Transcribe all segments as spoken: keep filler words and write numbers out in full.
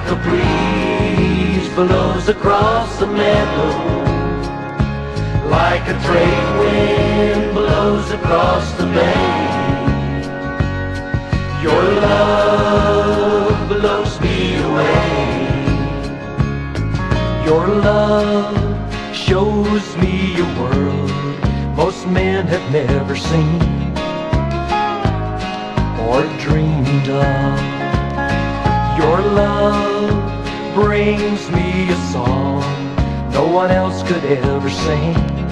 a breeze blows across the meadow, like a trade wind blows across the bay. Your love blows me away. Your love shows me a world most men have never seen or dreamed of. Your love brings me a song no one else could ever sing,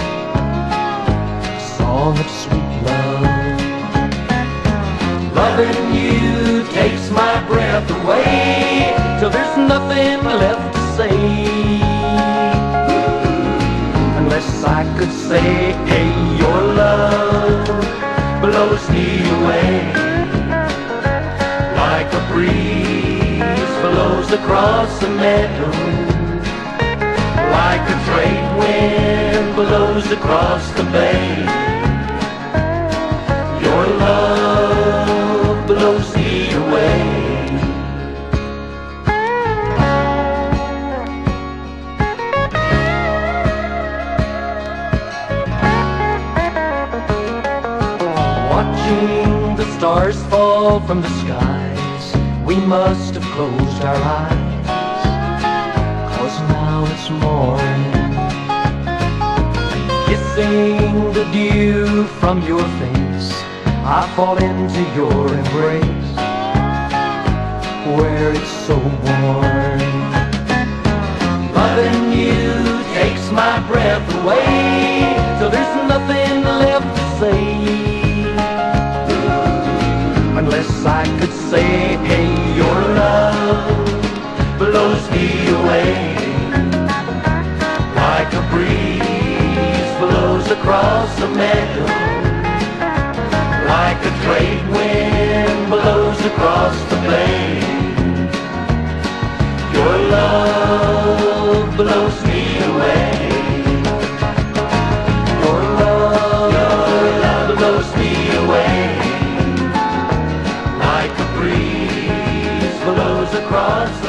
a song of sweet love. Loving you takes my breath away till there's nothing left to say. Unless I could say, hey, your love blows me away, like a breeze blows across the meadow, like a trade wind blows across the bay. Your love blows me away. Watching the stars fall from the skies, we must have closed our eyes, 'cause now it's morning. Kissing the dew from your face, I fall into your embrace, where it's so warm. Loving you takes my breath away till there's nothing left to say. Unless I could say, hey, your love blows me away, like a breeze blows across the meadow, like a trade wind blows across the bay. Your love blows me away. Your love, your love blows me away, like a breeze blows across the